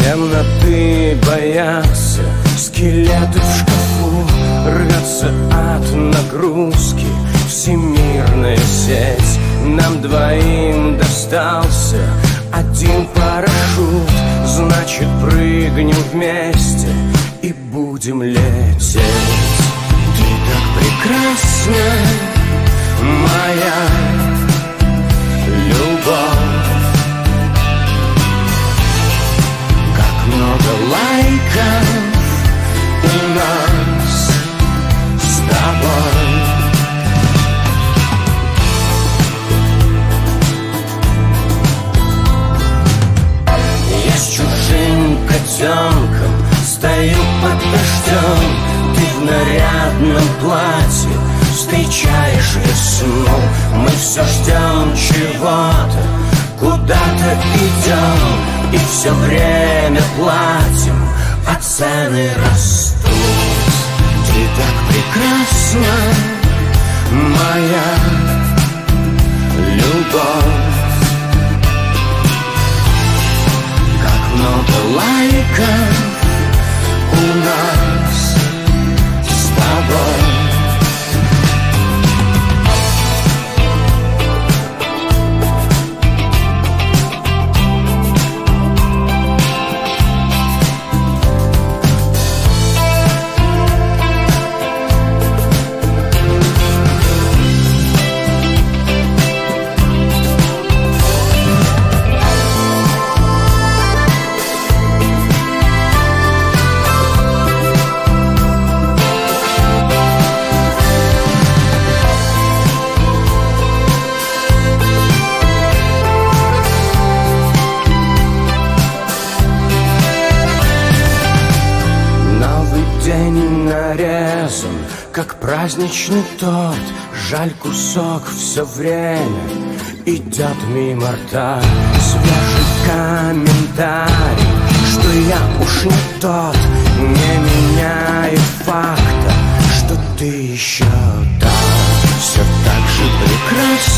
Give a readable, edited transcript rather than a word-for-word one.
Темноты боятся, скелеты в шкафу, рвется от нагрузки всемирная сеть. Нам двоим достался один парашют, значит прыгнем вместе и будем лететь. Ты так прекрасна, моя любовь, как много лайков у нас с тобой. Я с чужим котенком стою под дождем, ты в нарядном платье встречаешь весну. Мы все ждем чего-то, куда-то идем, и все время платим, а цены растут. Ты так прекрасна, моя любовь, как много лайков у нас с тобой. День нарезан, как праздничный торт. Жаль, кусок все время идет мимо рта. Свежий комментарий, что я уж не тот, не меняет факта, что ты еще там. Все так же прекрасно,